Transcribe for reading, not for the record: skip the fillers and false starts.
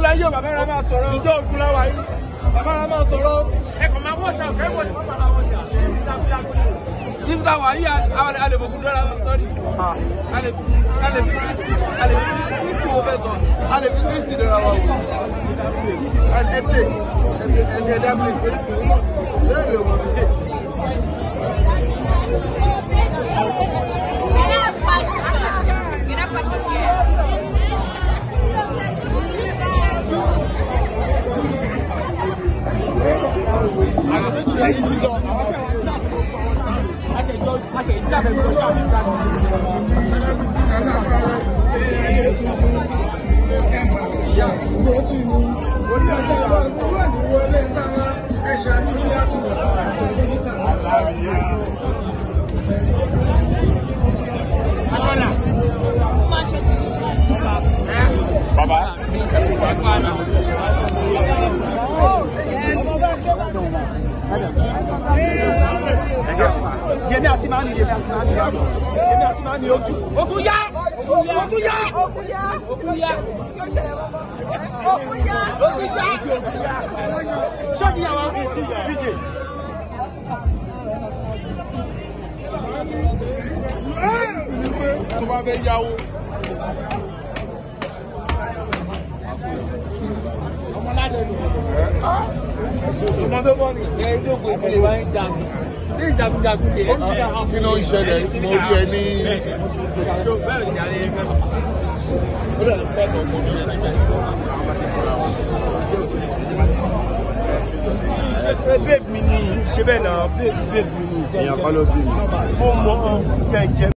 láyé o bàbá rẹ máa sọ̀rọ̀. ìjọ ogun láwa yìí. Bàbá rẹ máa sọ̀rọ̀. ẹ kàn máa wọ́ọ̀ṣà ọ̀kẹ́ wọ̀ ní wọ́n máa wọ́n jà. Nígbà wà yí alẹ́ bòkú dọ́là sọ́rí. Alẹ́ fi Kristi wo fẹ́ sọ. Alẹ́ fi Kristi dọ́là wà wò. Ẹ̀dá mi. Lẹ́yìn òun mi jẹ́. Yemi àti mani ojú. Ogun yá. Ṣọ́ọ̀tì yà wá. Tó bá fẹ́ yáwó. Ọmọládé lò. Ọmọdé bọ́ ni. Ẹ dókòó ìpele wa ń jà mí. Ní ìjagunjagun lè kí ló ń ṣẹlẹ̀ mo rí ẹ ní. bẹ́ẹ̀ mi ni ṣe bẹ́ẹ̀ náà bẹ́ẹ̀ mi ni. èèyàn kọ́ ló bí mi. mo mọ jẹjẹ.